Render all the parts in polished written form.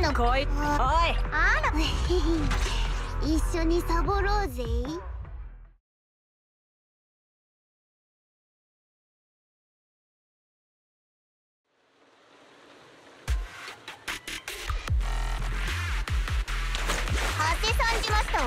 のこい。おい、あら一緒にサボろうぜ。果てさんじましたわ。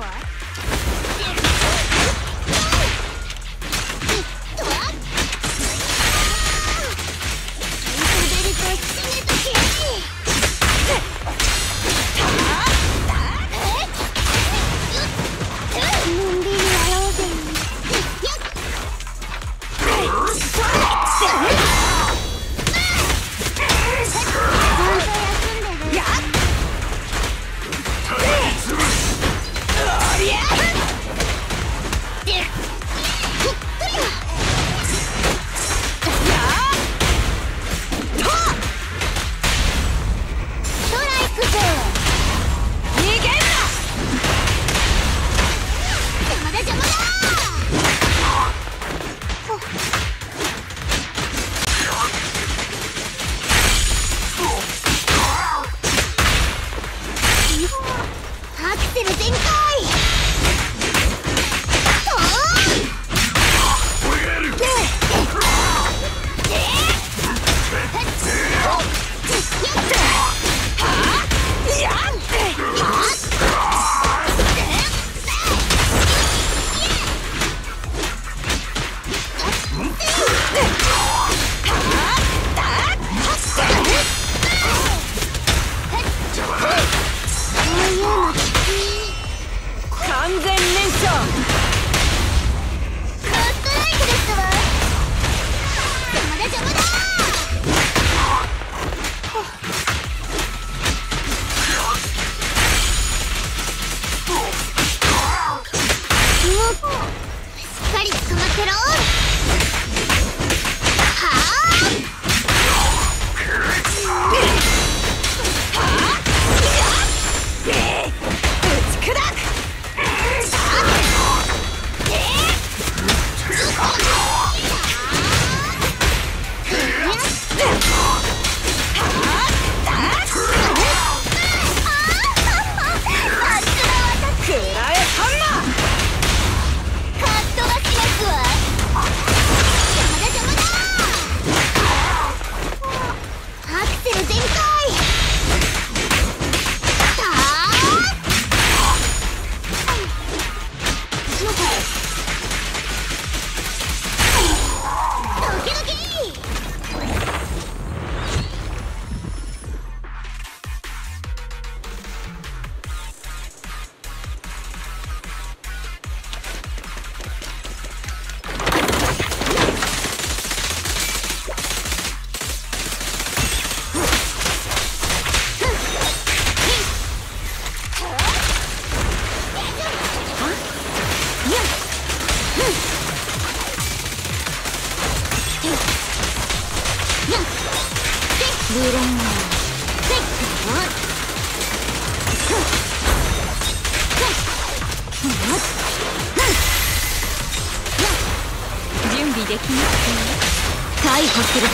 準備できますか？逮捕するぞ。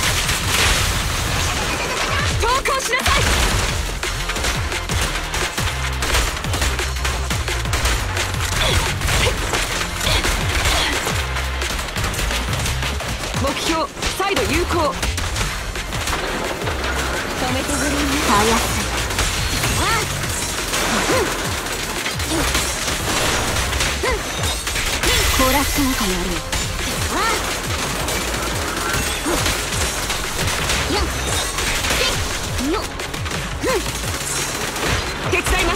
投降しなさい。目標サイド有効。止めてくれんね。たやすい。コーラスなんかやるよ。手伝います。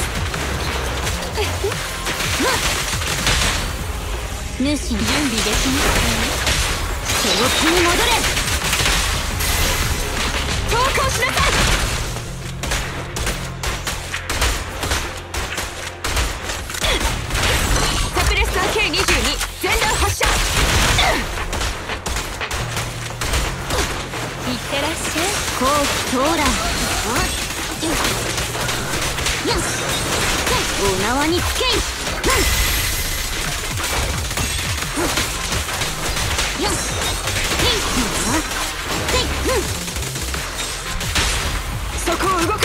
主準備できますか？その気に戻れ。投降しなさい。サプレッサー K22 全弾発射。いってらっしゃい。後期到来。お縄につけい。そこを動く。